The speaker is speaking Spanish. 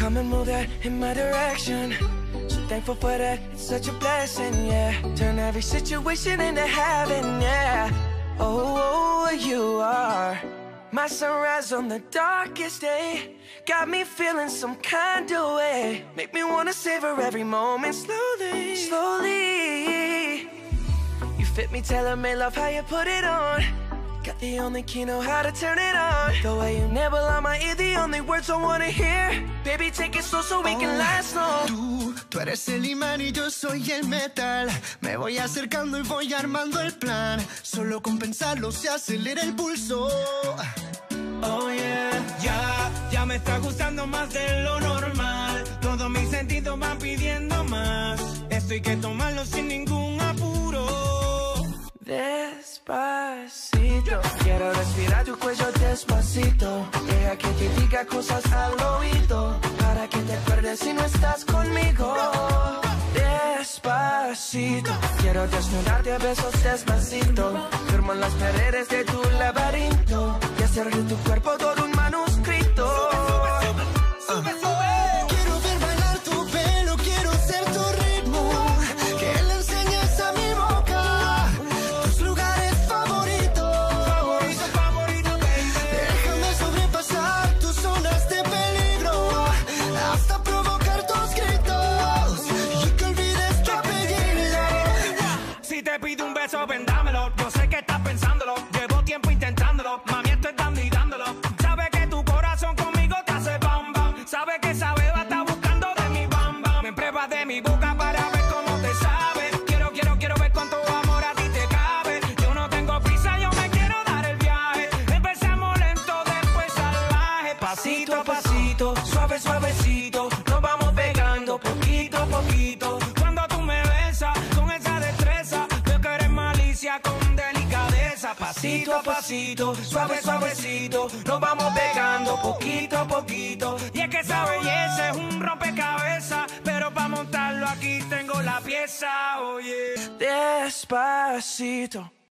come and move that in my direction. So thankful for that, it's such a blessing, yeah. Turn every situation into heaven, yeah. Oh, you are my sunrise on the darkest day. Got me feeling some kind of way. Make me wanna savor every moment slowly, slowly. You fit me, tailor-made, love how you put it on. Got the only key, know how to turn it on. The way you nibble on my ear, the only words I wanna hear. Baby, take it slow so we can last long. Tú eres el imán y yo soy el metal. Me voy acercando y voy armando el plan. Solo con pensarlo se acelera el pulso. Oh yeah, ya me está gustando más de lo normal. Todos mis sentidos van pidiendo más. Esto hay que tomarlo sin ningún apuro. Despacito, quiero respirar tu cuello despacito. Deja que te diga cosas al oído, para que te acuerdes si no estás conmigo. Despacito, quiero desnudarte a besos despacito. Firmo en las paredes de tu laberinto y hacer de tu cuerpo todo un manuscrito. Quiero ver bailar tu pelo, quiero ser tu ritmo. Que le enseñes a mi boca tus lugares favoritos. Favorito, baby. Déjame sobrepasar tus zonas de peligro, hasta provocar tus gritos y que olvides tu apellido. Si te pido un beso, ven, dámelo. Yo sé que estás pensándolo, llevo tiempo intentándolo. Mami, esto es dando y dándolo. Sabes que tu corazón conmigo te hace bam bam. Sabes que esa beba está buscando de mi bam bam. Me pruebas de mi boca para ver cómo te sabe. Quiero ver cuánto amor a ti te cabe. Yo no tengo prisa, yo me quiero dar el viaje. Empezamos lento, después salvaje. Pasito a pasito, suave, suavecito. Nos vamos pegando poquito a poquito. Cuando tú me besas con esa destreza, veo que eres malicia con delicadeza. Pasito a pasito, suave, suavecito. Nos vamos pegando poquito a poquito. Y es que esa belleza es un rompecabezas, pero para montarlo aquí tengo la pieza, oye. Despacito,